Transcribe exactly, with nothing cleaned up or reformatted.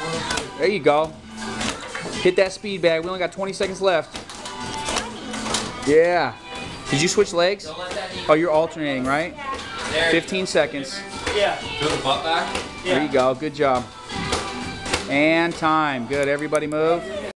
There you go. Hit that speed bag. We only got twenty seconds left. Yeah. Did you switch legs? Oh, you're alternating, right? fifteen seconds. Yeah. Feel the butt back? There you go. Good job. And time. Good. Everybody move.